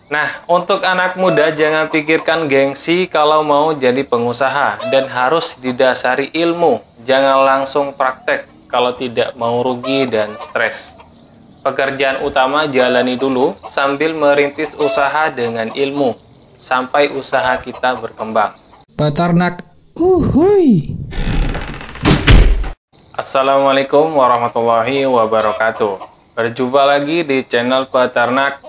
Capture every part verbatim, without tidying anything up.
Nah, untuk anak muda jangan pikirkan gengsi kalau mau jadi pengusaha dan harus didasari ilmu. Jangan langsung praktek kalau tidak mau rugi dan stres. Pekerjaan utama jalani dulu sambil merintis usaha dengan ilmu sampai usaha kita berkembang. Peternak, uhuy. Assalamualaikum warahmatullahi wabarakatuh. Berjumpa lagi di channel Peternak,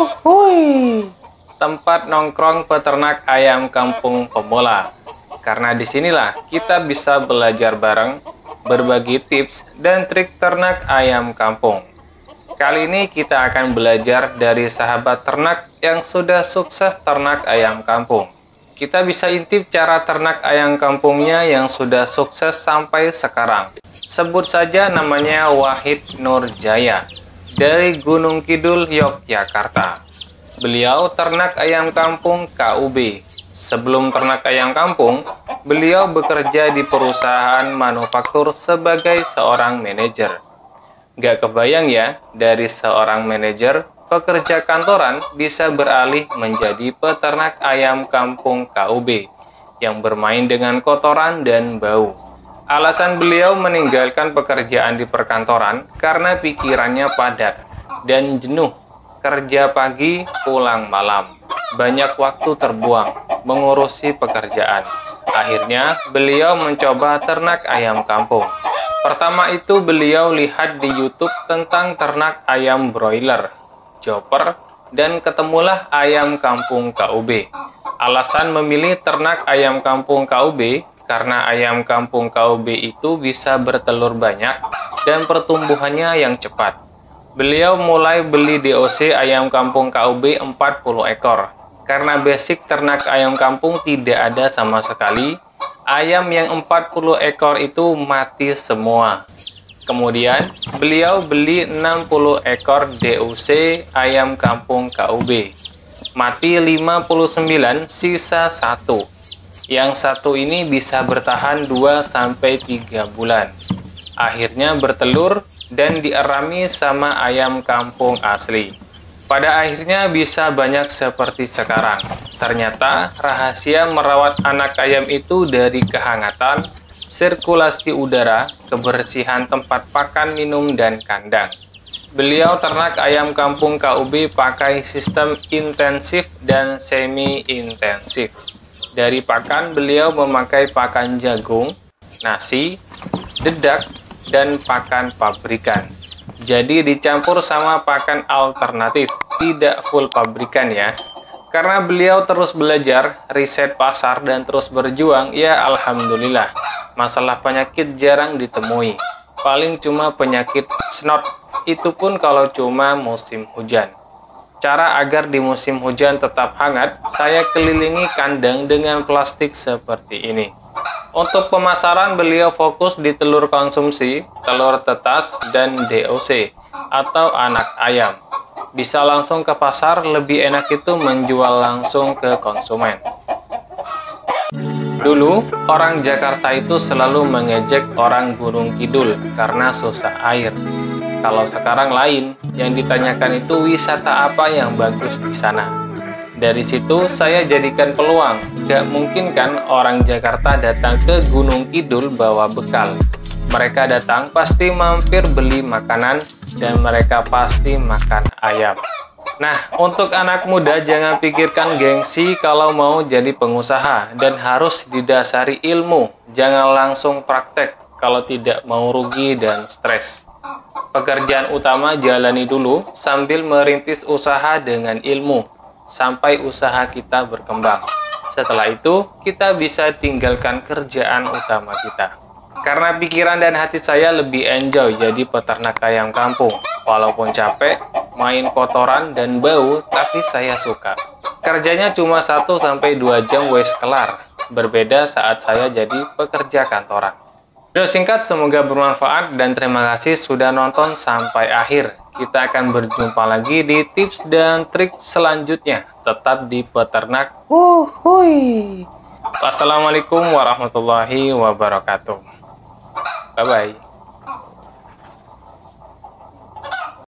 uhuy, tempat nongkrong peternak ayam kampung pemula. Karena disinilah kita bisa belajar bareng, berbagi tips dan trik ternak ayam kampung. Kali ini kita akan belajar dari sahabat ternak yang sudah sukses ternak ayam kampung. Kita bisa intip cara ternak ayam kampungnya yang sudah sukses sampai sekarang. Sebut saja namanya Wahid Nurjaya dari Gunung Kidul, Yogyakarta. Beliau ternak ayam kampung K U B. Sebelum ternak ayam kampung, beliau bekerja di perusahaan manufaktur sebagai seorang manajer. Gak kebayang ya, dari seorang manajer, pekerja kantoran bisa beralih menjadi peternak ayam kampung K U B yang bermain dengan kotoran dan bau. Alasan beliau meninggalkan pekerjaan di perkantoran karena pikirannya padat dan jenuh, kerja pagi pulang malam. Banyak waktu terbuang mengurusi pekerjaan. Akhirnya beliau mencoba ternak ayam kampung. Pertama itu beliau lihat di YouTube tentang ternak ayam broiler, chopper, dan ketemulah ayam kampung K U B. Alasan memilih ternak ayam kampung K U B karena ayam kampung K U B itu bisa bertelur banyak dan pertumbuhannya yang cepat. Beliau mulai beli D O C ayam kampung K U B empat puluh ekor. Karena basic ternak ayam kampung tidak ada sama sekali, ayam yang empat puluh ekor itu mati semua. Kemudian, beliau beli enam puluh ekor D O C ayam kampung K U B. Mati lima puluh sembilan, sisa satu. Yang satu ini bisa bertahan dua sampai tiga bulan. Akhirnya bertelur dan dierami sama ayam kampung asli. Pada akhirnya bisa banyak seperti sekarang. Ternyata rahasia merawat anak ayam itu dari kehangatan, sirkulasi udara, kebersihan tempat pakan, minum, dan kandang. Beliau ternak ayam kampung K U B pakai sistem intensif dan semi-intensif. Dari pakan, beliau memakai pakan jagung, nasi, dedak, dan pakan pabrikan. Jadi dicampur sama pakan alternatif, tidak full pabrikan ya. Karena beliau terus belajar, riset pasar, dan terus berjuang, ya alhamdulillah. Masalah penyakit jarang ditemui. Paling cuma penyakit snot, itu pun kalau cuma musim hujan. Cara agar di musim hujan tetap hangat, saya kelilingi kandang dengan plastik seperti ini. Untuk pemasaran beliau fokus di telur konsumsi, telur tetas, dan D O C atau anak ayam. Bisa langsung ke pasar, lebih enak itu menjual langsung ke konsumen. Dulu, orang Jakarta itu selalu mengejek orang Gunung Kidul karena susah air. Kalau sekarang lain, yang ditanyakan itu wisata apa yang bagus di sana. Dari situ saya jadikan peluang. Gak mungkin kan orang Jakarta datang ke Gunung Kidul bawa bekal. Mereka datang pasti mampir beli makanan dan mereka pasti makan ayam. Nah, untuk anak muda jangan pikirkan gengsi kalau mau jadi pengusaha dan harus didasari ilmu. Jangan langsung praktek kalau tidak mau rugi dan stres. Pekerjaan utama jalani dulu sambil merintis usaha dengan ilmu sampai usaha kita berkembang. Setelah itu, kita bisa tinggalkan kerjaan utama kita. Karena pikiran dan hati saya lebih enjoy jadi peternak ayam kampung. Walaupun capek, main kotoran dan bau, tapi saya suka. Kerjanya cuma satu sampai dua jam wes kelar. Berbeda saat saya jadi pekerja kantoran. Video singkat semoga bermanfaat dan terima kasih sudah nonton sampai akhir. Kita akan berjumpa lagi di tips dan trik selanjutnya. Tetap di peternak. Uhuy. Wassalamualaikum warahmatullahi wabarakatuh. Bye-bye.